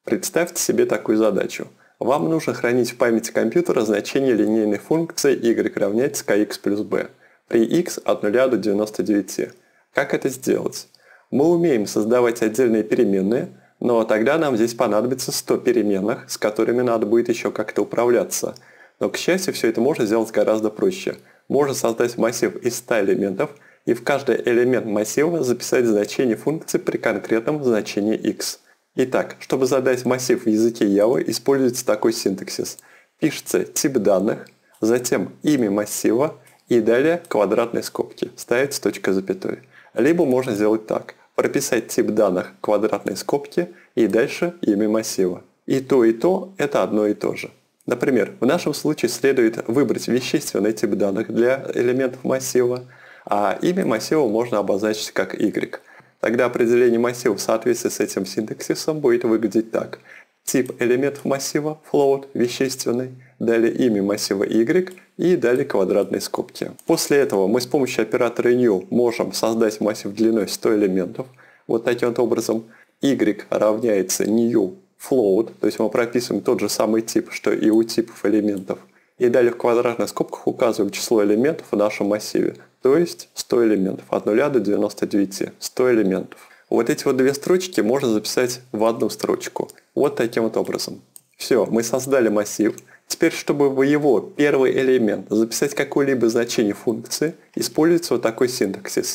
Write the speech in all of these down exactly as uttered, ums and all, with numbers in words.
Представьте себе такую задачу. Вам нужно хранить в памяти компьютера значение линейной функции y равняется kx плюс b при x от нуля до девяноста девяти. Как это сделать? Мы умеем создавать отдельные переменные, но тогда нам здесь понадобится сто переменных, с которыми надо будет еще как-то управляться. Но, к счастью, все это можно сделать гораздо проще. Можно создать массив из ста элементов и в каждый элемент массива записать значение функции при конкретном значении x. Итак, чтобы задать массив в языке Java, используется такой синтаксис. Пишется тип данных, затем имя массива и далее квадратные скобки. Ставится точка запятой. Либо можно сделать так. Прописать тип данных, квадратные скобки и дальше имя массива. И то, и то это одно и то же. Например, в нашем случае следует выбрать вещественный тип данных для элементов массива, а имя массива можно обозначить как y. Тогда определение массива в соответствии с этим синтаксисом будет выглядеть так. Тип элементов массива float вещественный, далее имя массива y и далее квадратные скобки. После этого мы с помощью оператора new можем создать массив длиной сто элементов. Вот таким вот образом y равняется new float, то есть мы прописываем тот же самый тип, что и у типов элементов. И далее в квадратных скобках указываем число элементов в нашем массиве. То есть сто элементов, от нуля до девяноста девяти, сто элементов. Вот эти вот две строчки можно записать в одну строчку. Вот таким вот образом. Все, мы создали массив. Теперь, чтобы в его первый элемент записать какое-либо значение функции, используется вот такой синтаксис.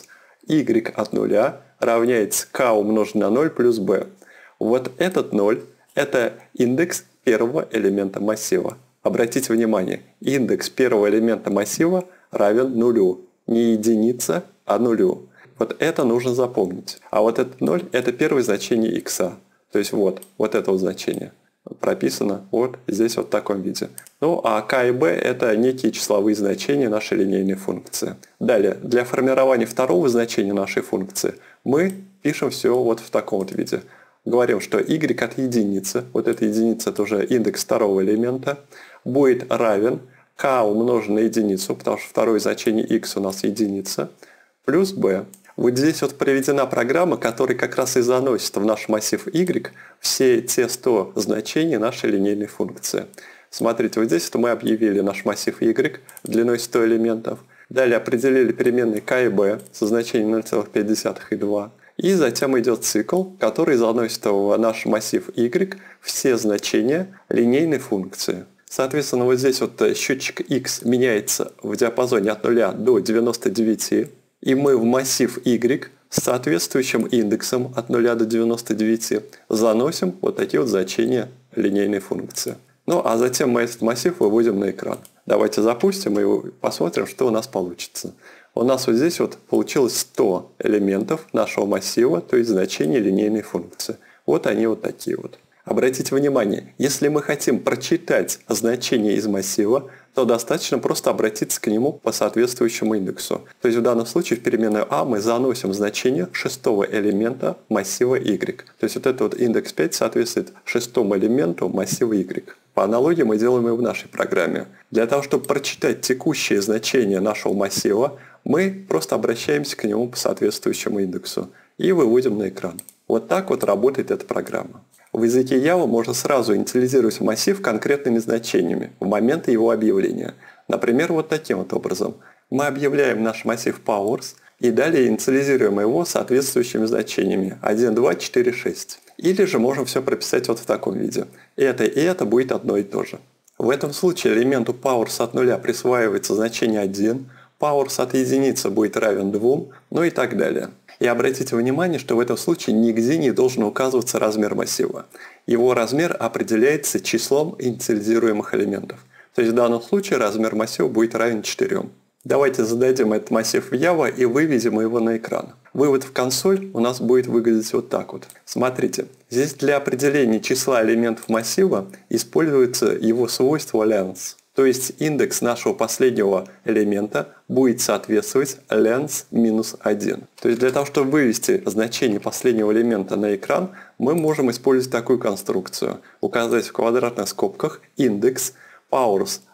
Y от нуля равняется k умножить на ноль плюс b. Вот этот ноль – это индекс первого элемента массива. Обратите внимание, индекс первого элемента массива равен нулю. Не единица, а нулю. Вот это нужно запомнить. А вот этот ноль – это первое значение x. То есть вот, вот это вот значение прописано вот здесь вот в таком виде. Ну а k и b – это некие числовые значения нашей линейной функции. Далее, для формирования второго значения нашей функции мы пишем все вот в таком вот виде. Говорим, что y от единицы, вот эта единица – это уже индекс второго элемента, будет равен k умножить на единицу, потому что второе значение x у нас единица, плюс b. Вот здесь вот приведена программа, которая как раз и заносит в наш массив y все те сто значений нашей линейной функции. Смотрите, вот здесь вот мы объявили наш массив y длиной сто элементов. Далее определили переменные k и b со значением ноль целых пять десятых и два. И затем идет цикл, который заносит в наш массив y все значения линейной функции. Соответственно, вот здесь вот счетчик x меняется в диапазоне от нуля до девяноста девяти, и мы в массив y с соответствующим индексом от нуля до девяноста девяти заносим вот такие вот значения линейной функции. Ну а затем мы этот массив выводим на экран. Давайте запустим и посмотрим, что у нас получится. У нас вот здесь вот получилось сто элементов нашего массива, то есть значения линейной функции. Вот они вот такие вот. Обратите внимание, если мы хотим прочитать значение из массива, то достаточно просто обратиться к нему по соответствующему индексу. То есть в данном случае в переменную а мы заносим значение шестого элемента массива y. То есть вот этот вот индекс пять соответствует шестому элементу массива y. По аналогии мы делаем и в нашей программе. Для того, чтобы прочитать текущее значение нашего массива, мы просто обращаемся к нему по соответствующему индексу и выводим на экран. Вот так вот работает эта программа. В языке Java можно сразу инициализировать массив конкретными значениями в момент его объявления. Например, вот таким вот образом. Мы объявляем наш массив powers и далее инициализируем его соответствующими значениями один, два, четыре, шесть. Или же можем все прописать вот в таком виде. Это и это будет одно и то же. В этом случае элементу powers от нуля присваивается значение один, powers от единицы будет равен двум, ну и так далее. И обратите внимание, что в этом случае нигде не должен указываться размер массива. Его размер определяется числом инициализируемых элементов. То есть в данном случае размер массива будет равен четырем. Давайте зададим этот массив в Java и выведем его на экран. Вывод в консоль у нас будет выглядеть вот так вот. Смотрите, здесь для определения числа элементов массива используется его свойство length. То есть индекс нашего последнего элемента будет соответствовать length минус один. То есть для того, чтобы вывести значение последнего элемента на экран, мы можем использовать такую конструкцию. Указать в квадратных скобках индекс powers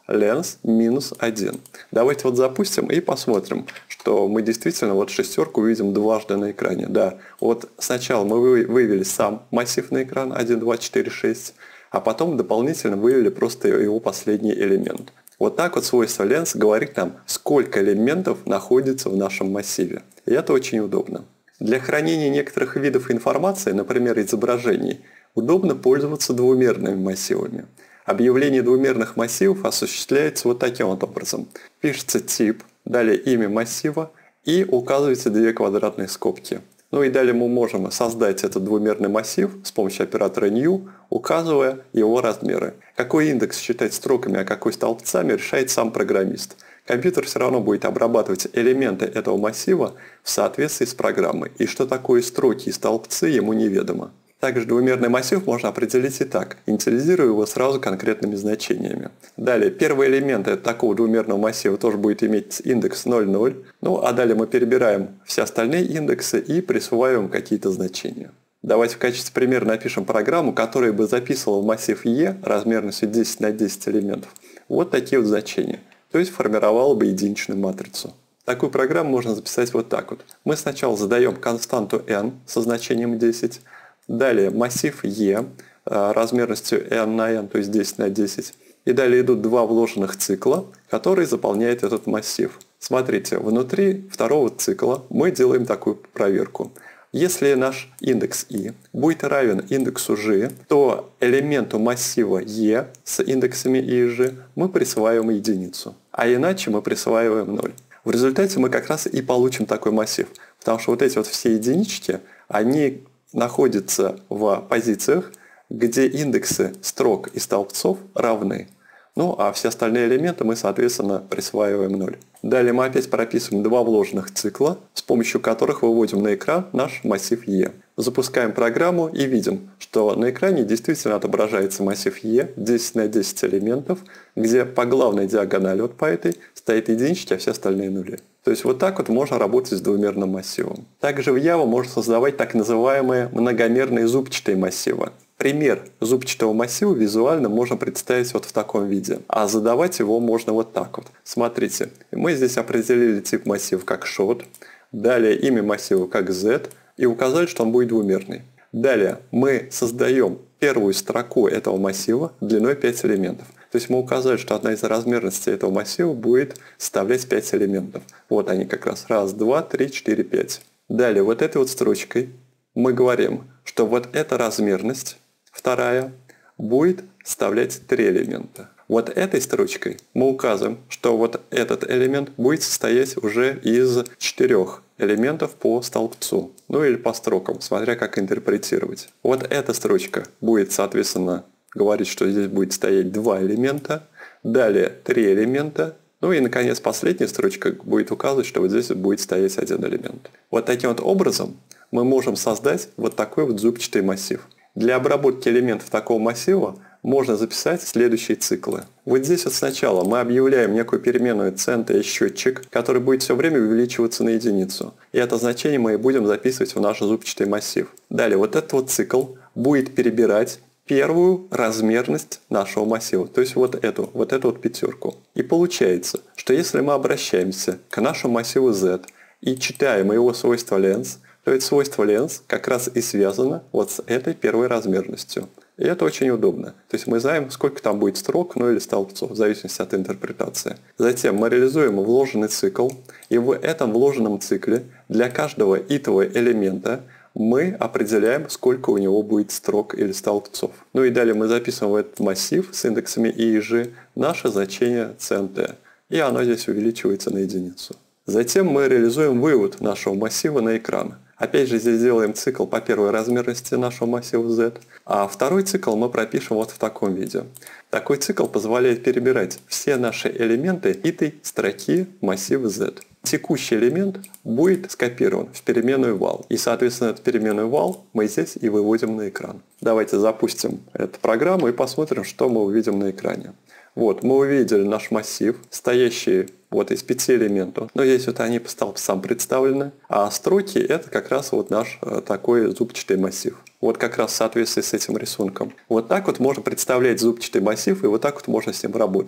length минус один. Давайте вот запустим и посмотрим, что мы действительно вот шестерку увидим дважды на экране. Да, вот сначала мы вывели сам массив на экран один, два, четыре, шесть, а потом дополнительно вывели просто его последний элемент. Вот так вот свойство length говорит нам, сколько элементов находится в нашем массиве. И это очень удобно. Для хранения некоторых видов информации, например, изображений, удобно пользоваться двумерными массивами. Объявление двумерных массивов осуществляется вот таким вот образом. Пишется тип, далее имя массива и указываются две квадратные скобки. Ну и далее мы можем создать этот двумерный массив с помощью оператора new, указывая его размеры. Какой индекс считать строками, а какой столбцами, решает сам программист. Компьютер все равно будет обрабатывать элементы этого массива в соответствии с программой, и что такое строки и столбцы ему неведомо. Также двумерный массив можно определить и так, инициализируя его сразу конкретными значениями. Далее, первый элемент от такого двумерного массива тоже будет иметь индекс ноль, ноль. Ну а далее мы перебираем все остальные индексы и присваиваем какие-то значения. Давайте в качестве примера напишем программу, которая бы записывала в массив E размерностью десять на десять элементов вот такие вот значения. То есть формировала бы единичную матрицу. Такую программу можно записать вот так вот. Мы сначала задаем константу n со значением десять, далее массив E размерностью n на n, то есть десять на десять, и далее идут два вложенных цикла, которые заполняют этот массив. Смотрите, внутри второго цикла мы делаем такую проверку. Если наш индекс i будет равен индексу g, то элементу массива e с индексами i и g мы присваиваем единицу, а иначе мы присваиваем ноль. В результате мы как раз и получим такой массив, потому что вот эти вот все единички, они находятся в позициях, где индексы строк и столбцов равны. Ну а все остальные элементы мы, соответственно, присваиваем ноль. Далее мы опять прописываем два вложенных цикла, с помощью которых выводим на экран наш массив E. Запускаем программу и видим, что на экране действительно отображается массив E десять на десять элементов, где по главной диагонали вот по этой стоит единички, а все остальные нули. То есть вот так вот можно работать с двумерным массивом. Также в Java можно создавать так называемые многомерные зубчатые массивы. Пример зубчатого массива визуально можно представить вот в таком виде, а задавать его можно вот так вот. Смотрите, мы здесь определили тип массива как short, далее имя массива как z и указали, что он будет двумерный. Далее мы создаем первую строку этого массива длиной пять элементов. То есть мы указали, что одна из размерностей этого массива будет составлять пять элементов. Вот они как раз. Раз, два, три, четыре, пять. Далее вот этой вот строчкой мы говорим, что вот эта размерность, вторая, будет составлять три элемента. Вот этой строчкой мы указываем, что вот этот элемент будет состоять уже из четырех элементов по столбцу, ну или по строкам, смотря как интерпретировать. Вот эта строчка будет, соответственно, говорить, что здесь будет стоять два элемента, далее три элемента, ну и, наконец, последняя строчка будет указывать, что вот здесь будет стоять один элемент. Вот таким вот образом мы можем создать вот такой вот зубчатый массив. Для обработки элементов такого массива можно записать следующие циклы. Вот здесь вот сначала мы объявляем некую переменную цент счетчик, который будет все время увеличиваться на единицу. И это значение мы и будем записывать в наш зубчатый массив. Далее вот этот вот цикл будет перебирать первую размерность нашего массива, то есть вот эту, вот эту вот пятерку. И получается, что если мы обращаемся к нашему массиву z и читаем его свойство length, то это свойство length как раз и связано вот с этой первой размерностью. И это очень удобно. То есть мы знаем, сколько там будет строк, ну или столбцов, в зависимости от интерпретации. Затем мы реализуем вложенный цикл, и в этом вложенном цикле для каждого итого элемента мы определяем, сколько у него будет строк или столбцов. Ну и далее мы записываем в этот массив с индексами i и g наше значение cnt, и оно здесь увеличивается на единицу. Затем мы реализуем вывод нашего массива на экран. Опять же здесь делаем цикл по первой размерности нашего массива z, а второй цикл мы пропишем вот в таком виде. Такой цикл позволяет перебирать все наши элементы этой строки массива z. Текущий элемент будет скопирован в переменную val. И, соответственно, эту переменную val мы здесь и выводим на экран. Давайте запустим эту программу и посмотрим, что мы увидим на экране. Вот, мы увидели наш массив, стоящий вот из пяти элементов. Но здесь вот они по столбцам представлены. А строки это как раз вот наш такой зубчатый массив. Вот как раз в соответствии с этим рисунком. Вот так вот можно представлять зубчатый массив, и вот так вот можно с ним работать.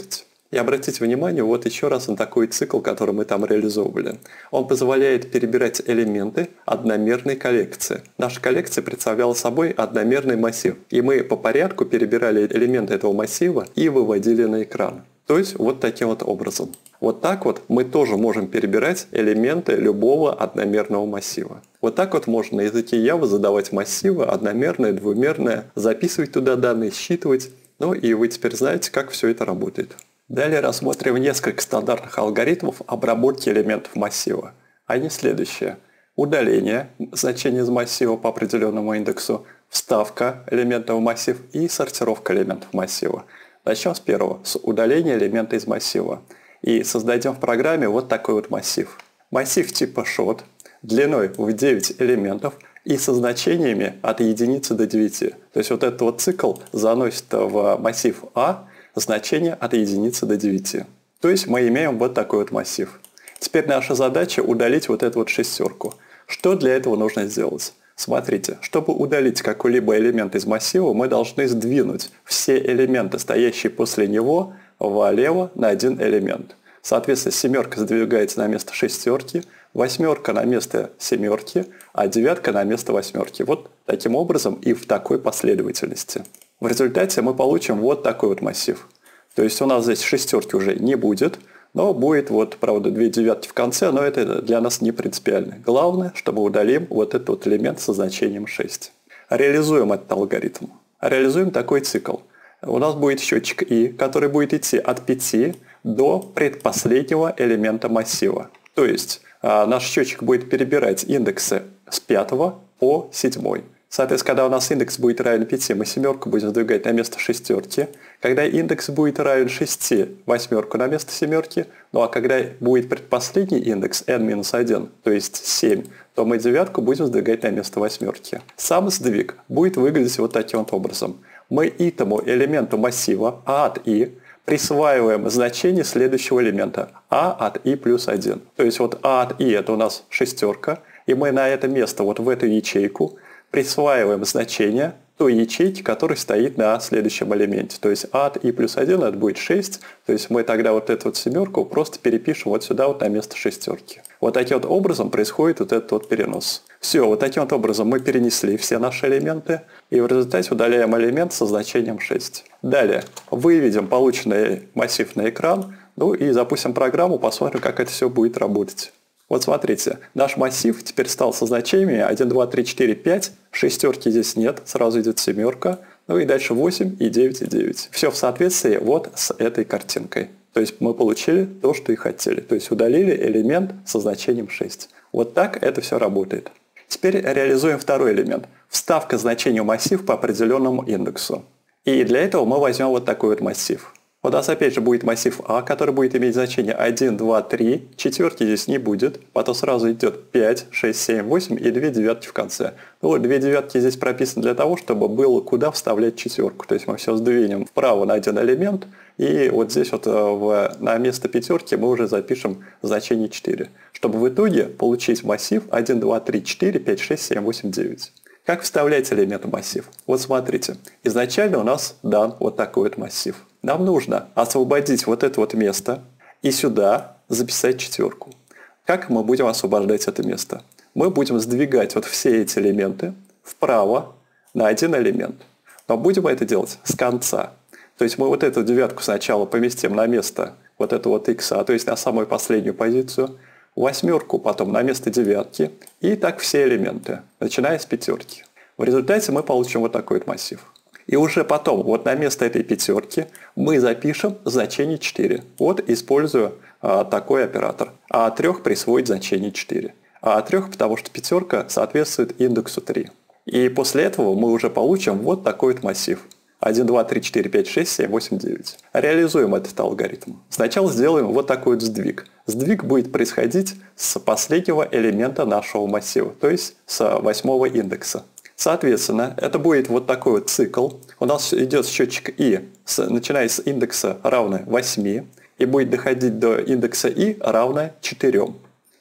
И обратите внимание вот еще раз на такой цикл, который мы там реализовывали. Он позволяет перебирать элементы одномерной коллекции. Наша коллекция представляла собой одномерный массив. И мы по порядку перебирали элементы этого массива и выводили на экран. То есть вот таким вот образом. Вот так вот мы тоже можем перебирать элементы любого одномерного массива. Вот так вот можно на языке Java задавать массивы одномерные, двумерные, записывать туда данные, считывать. Ну и вы теперь знаете, как все это работает. Далее рассмотрим несколько стандартных алгоритмов обработки элементов массива. Они следующие. Удаление значения из массива по определенному индексу, вставка элемента в массив и сортировка элементов массива. Начнем с первого, с удаления элемента из массива. И создадим в программе вот такой вот массив. Массив типа short, длиной в девять элементов и со значениями от единицы до девяти. То есть вот этот вот цикл заносит в массив А значение от единицы до девяти. То есть мы имеем вот такой вот массив. Теперь наша задача удалить вот эту вот шестерку. Что для этого нужно сделать? Смотрите, чтобы удалить какой-либо элемент из массива, мы должны сдвинуть все элементы, стоящие после него, влево на один элемент. Соответственно, семерка сдвигается на место шестерки, восьмерка на место семерки, а девятка на место восьмерки. Вот таким образом и в такой последовательности. В результате мы получим вот такой вот массив. То есть у нас здесь шестерки уже не будет, но будет вот, правда, две девятки в конце, но это для нас не принципиально. Главное, чтобы удалим вот этот вот элемент со значением шесть. Реализуем этот алгоритм. Реализуем такой цикл. У нас будет счетчик i, который будет идти от пяти до предпоследнего элемента массива. То есть наш счетчик будет перебирать индексы с пятого по седьмой. Соответственно, когда у нас индекс будет равен пяти, мы семерку будем сдвигать на место шестерки. Когда индекс будет равен шести, восьмерку на место семерки. Ну а когда будет предпоследний индекс эн минус один, то есть семь, то мы девятку будем сдвигать на место восьмерки. Сам сдвиг будет выглядеть вот таким вот образом. Мы итому элементу массива а от i присваиваем значение следующего элемента а от i плюс один. То есть вот а от i это у нас шестерка, и мы на это место, вот в эту ячейку, присваиваем значение той ячейки, которая стоит на следующем элементе. То есть а от i плюс один это будет шесть, то есть мы тогда вот эту вот семерку просто перепишем вот сюда вот на место шестерки. Вот таким вот образом происходит вот этот вот перенос. Все, вот таким вот образом мы перенесли все наши элементы и в результате удаляем элемент со значением шесть. Далее выведем полученный массив на экран, ну и запустим программу, посмотрим, как это все будет работать. Вот смотрите, наш массив теперь стал со значениями один, два, три, четыре, пять, шестерки здесь нет, сразу идет семерка, ну и дальше восемь и девять и девять. Все в соответствии вот с этой картинкой. То есть мы получили то, что и хотели. То есть удалили элемент со значением шесть. Вот так это все работает. Теперь реализуем второй элемент. Вставка значения в массив по определенному индексу. И для этого мы возьмем вот такой вот массив. У нас опять же будет массив А, который будет иметь значение один, два, три, четверки здесь не будет, потом сразу идет пять, шесть, семь, восемь и две девятки в конце. Ну вот две девятки здесь прописаны для того, чтобы было куда вставлять четверку. То есть мы все сдвинем вправо на один элемент, и вот здесь вот в, на место пятерки мы уже запишем значение четыре, чтобы в итоге получить массив один, два, три, четыре, пять, шесть, семь, восемь, девять. Как вставлять элемент в массив? Вот смотрите, изначально у нас дан вот такой вот массив. Нам нужно освободить вот это вот место и сюда записать четверку. Как мы будем освобождать это место? Мы будем сдвигать вот все эти элементы вправо на один элемент. Но будем это делать с конца. То есть мы вот эту девятку сначала поместим на место вот этого вот x, то есть на самую последнюю позицию, восьмерку потом на место девятки, и так все элементы, начиная с пятерки. В результате мы получим вот такой вот массив. И уже потом, вот на место этой пятерки, мы запишем значение четыре. Вот используя а, такой оператор. А от трех присвоить значение четыре. А от трех, потому что пятерка соответствует индексу три. И после этого мы уже получим вот такой вот массив. один, два, три, четыре, пять, шесть, семь, восемь, девять. Реализуем этот алгоритм. Сначала сделаем вот такой вот сдвиг. Сдвиг будет происходить с последнего элемента нашего массива, то есть с восьмого индекса. Соответственно, это будет вот такой вот цикл. У нас идет счетчик i, с, начиная с индекса равно восьми, и будет доходить до индекса i равно четырем.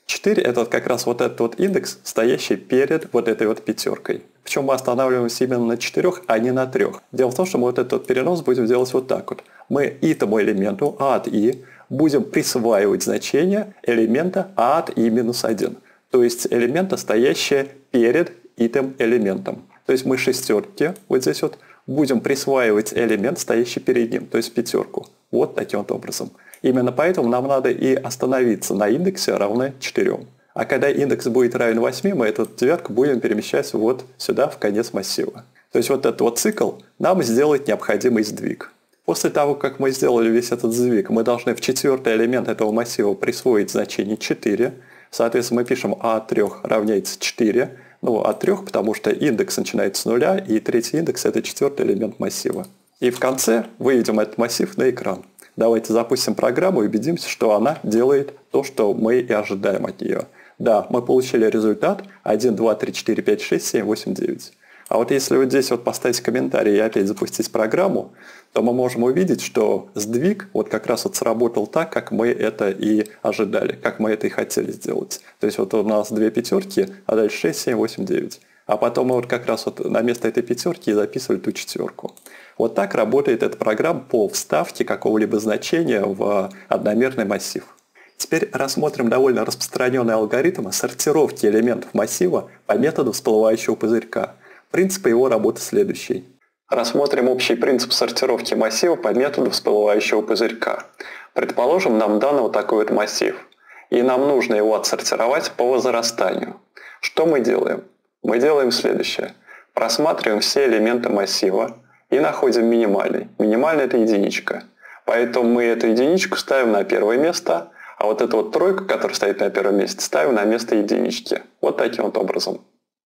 четыре это вот как раз вот этот вот индекс, стоящий перед вот этой вот пятеркой. Причем мы останавливаемся именно на четырех, а не на трех. Дело в том, что мы вот этот вот перенос будем делать вот так вот. Мы итому элементу а от и будем присваивать значение элемента а от и минус один. То есть элемента, стоящего перед итым элементом. То есть мы шестерки вот здесь вот будем присваивать элемент, стоящий перед ним, то есть пятерку. Вот таким вот образом. Именно поэтому нам надо и остановиться на индексе равно четырем. А когда индекс будет равен восьми, мы эту девятку будем перемещать вот сюда, в конец массива. То есть вот этот вот цикл нам сделает необходимый сдвиг. После того, как мы сделали весь этот сдвиг, мы должны в четвертый элемент этого массива присвоить значение четыре. Соответственно, мы пишем а от трех равняется четыре. Ну, от трех, потому что индекс начинается с нуля, и третий индекс – это четвертый элемент массива. И в конце выведем этот массив на экран. Давайте запустим программу и убедимся, что она делает то, что мы и ожидаем от нее. Да, мы получили результат один, два, три, четыре, пять, шесть, семь, восемь, девять. А вот если вот здесь вот поставить комментарий и опять запустить программу, то мы можем увидеть, что сдвиг вот как раз вот сработал так, как мы это и ожидали, как мы это и хотели сделать. То есть вот у нас две пятерки, а дальше шесть, семь, восемь, девять. А потом мы вот как раз вот на место этой пятерки записывали ту четверку. Вот так работает эта программа по вставке какого-либо значения в одномерный массив. Теперь рассмотрим довольно распространенный алгоритм сортировки элементов массива по методу всплывающего пузырька. Принцип его работы следующий. Рассмотрим общий принцип сортировки массива по методу всплывающего пузырька. Предположим, нам дан вот такой вот массив, и нам нужно его отсортировать по возрастанию. Что мы делаем? Мы делаем следующее. Просматриваем все элементы массива и находим минимальный. Минимальный – это единичка. Поэтому мы эту единичку ставим на первое место, а вот эту вот тройку, которая стоит на первом месте, ставим на место единички. Вот таким вот образом.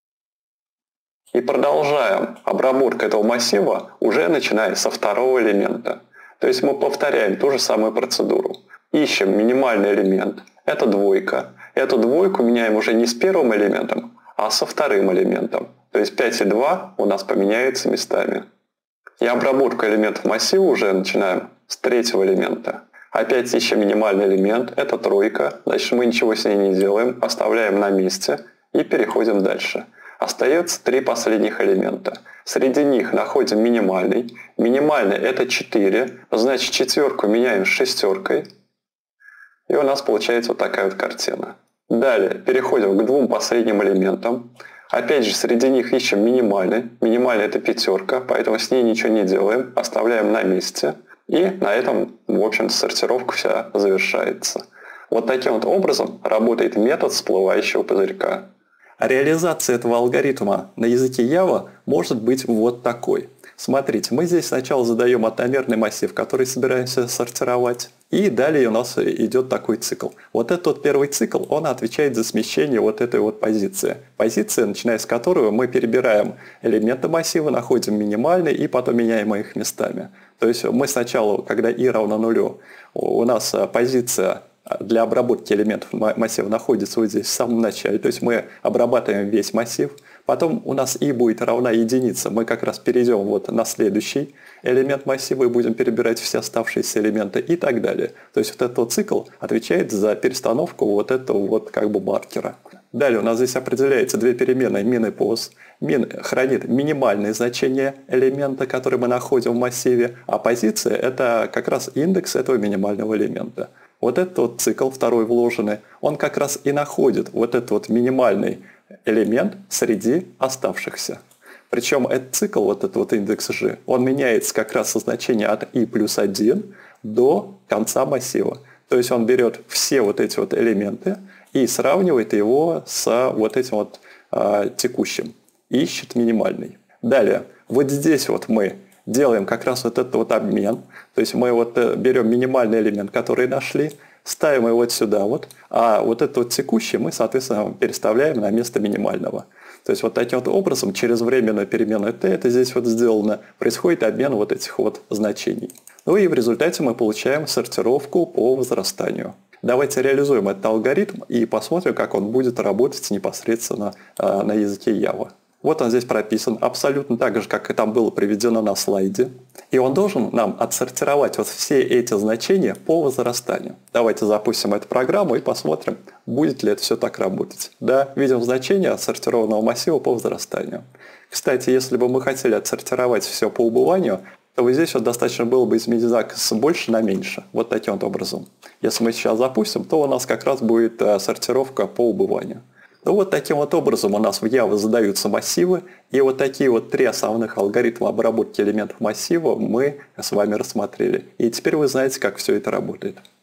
И продолжаем обработку этого массива, уже начиная со второго элемента. То есть мы повторяем ту же самую процедуру. Ищем минимальный элемент, это двойка. Эту двойку меняем уже не с первым элементом, а со вторым элементом. То есть пять и два у нас поменяются местами. И обработку элементов массива уже начинаем с третьего элемента. Опять ищем минимальный элемент, это тройка. Значит, мы ничего с ней не делаем, оставляем на месте и переходим дальше. Остается три последних элемента. Среди них находим минимальный. Минимальный это четыре. Значит, четверку меняем с шестеркой. И у нас получается вот такая вот картина. Далее переходим к двум последним элементам. Опять же, среди них ищем минимальный. Минимальный это пятерка, поэтому с ней ничего не делаем. Оставляем на месте. И на этом, в общем-то, сортировка вся завершается. Вот таким вот образом работает метод всплывающего пузырька. Реализация этого алгоритма на языке Java может быть вот такой. Смотрите, мы здесь сначала задаем одномерный массив, который собираемся сортировать, и далее у нас идет такой цикл. Вот этот вот первый цикл, он отвечает за смещение вот этой вот позиции. Позиция, начиная с которой мы перебираем элементы массива, находим минимальный и потом меняем их местами. То есть мы сначала, когда i равно нулю, у нас позиция для обработки элементов массива находится вот здесь в самом начале. То есть мы обрабатываем весь массив. Потом у нас i будет равна единице. Мы как раз перейдем вот на следующий элемент массива и будем перебирать все оставшиеся элементы и так далее. То есть вот этот вот цикл отвечает за перестановку вот этого вот как бы маркера. Далее у нас здесь определяется две переменные min и pos. Min хранит минимальное значение элемента, который мы находим в массиве, а позиция это как раз индекс этого минимального элемента. Вот этот вот цикл, второй вложенный, он как раз и находит вот этот вот минимальный элемент среди оставшихся. Причем этот цикл, вот этот вот индекс g, он меняется как раз со значения от i плюс один до конца массива. То есть он берет все вот эти вот элементы и сравнивает его с вот этим вот а, текущим. И ищет минимальный. Далее, вот здесь вот мы делаем как раз вот этот вот обмен. То есть мы вот берем минимальный элемент, который нашли, ставим его вот сюда вот, а вот этот вот текущий мы, соответственно, переставляем на место минимального. То есть вот таким вот образом через временную переменную t, это здесь вот сделано, происходит обмен вот этих вот значений. Ну и в результате мы получаем сортировку по возрастанию. Давайте реализуем этот алгоритм и посмотрим, как он будет работать непосредственно на языке Java. Вот он здесь прописан, абсолютно так же, как и там было приведено на слайде. И он должен нам отсортировать вот все эти значения по возрастанию. Давайте запустим эту программу и посмотрим, будет ли это все так работать. Да, видим значение отсортированного массива по возрастанию. Кстати, если бы мы хотели отсортировать все по убыванию, то вот здесь вот достаточно было бы изменить знак с больше на меньше. Вот таким вот образом. Если мы сейчас запустим, то у нас как раз будет сортировка по убыванию. Ну вот таким вот образом у нас в Java задаются массивы, и вот такие вот три основных алгоритма обработки элементов массива мы с вами рассмотрели. И теперь вы знаете, как все это работает.